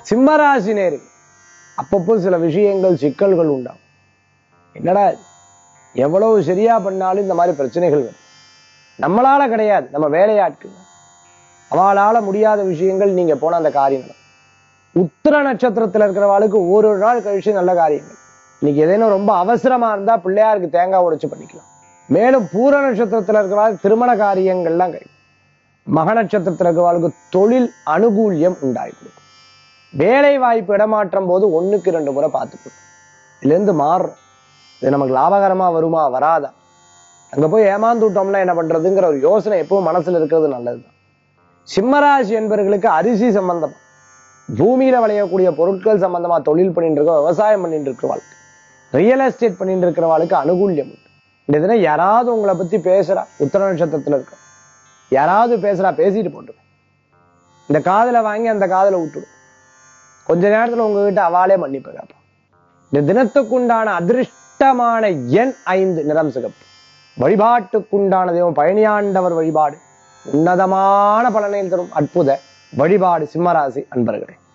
சிம்மராசி நேரு அப்பப்போ சில விஷயங்கள் சிக்கல்கள் உண்டாகும். என்னடா எவ்வளவு சரியா பண்ணாலும் இந்த மாதிரி பிரச்சனைகள் வரும். நம்மளால கிடையாது, நம்ம வேலையாட்கள், அவளால முடியாத விஷயங்கள் நீங்க போன அந்த காரியங்கள். உத்திர நட்சத்திரத்துல இருக்கிறவாளுக்கு ஒரு நாள் கழிச்சு நல்ல காரியங்கள். இன்னைக்கு எதேனும் ரொம்ப அவசரமா இருந்தா பிள்ளையாருக்கு தேங்காய் உடைச்சு பண்ணிக்கலாம். மேலும் பூர நட்சத்திரத்துல இருக்கிறவாளுக்கு திருமண காரியங்கள்லாம் கிடைக்கும். மக நட்சத்திரத்துல இருக்கிறவாளுக்கு தொழில் அனுகூல்யம் உண்டாயிடும். வேலை வாய்ப்பு இடமாற்றம் போது 1க்கு 2 முறை பார்த்துக்கணும். இதுல இருந்து மாறும், இது நமக்கு லாபகரமா வருமா வராதா, அங்க போய் ஏமாந்துட்டோம்னா என்ன பண்றதுங்கிற ஒரு யோசனை எப்பவும் மனசுல இருக்கிறது நல்லதுதான். சிம்மராசி என்பவர்களுக்கு அரிசி சம்பந்தமா, பூமியில விளையக்கூடிய பொருட்கள் சம்பந்தமா தொழில் பண்ணிட்டு இருக்க, விவசாயம் பண்ணிட்டு இருக்கிறவாளுக்கு, ரியல் எஸ்டேட் பண்ணிட்டு இருக்கிறவாளுக்கு அனுகூல்யம் உண்டு. இந்த தினம் யாராவது உங்களை பத்தி பேசுறா, உத்தர நட்சத்திரத்துல இருக்க யாராவது பேசுறா, பேசிட்டு போட்டு இந்த காதுல வாங்கி அந்த காதுல விட்டுடும். கொஞ்ச நேரத்துல உங்ககிட்ட அவாளே மன்னிப்பு கேட்பான். இந்த தினத்துக்குண்டான அதிர்ஷ்டமான எண் 5, நிறம் சிகப்பு. வழிபாட்டுக்குண்டான தெய்வம் பழனியாண்டவர் வழிபாடு உன்னதமான பலனை தரும் அற்புத வழிபாடு. சிம்மராசி அன்பர்களே.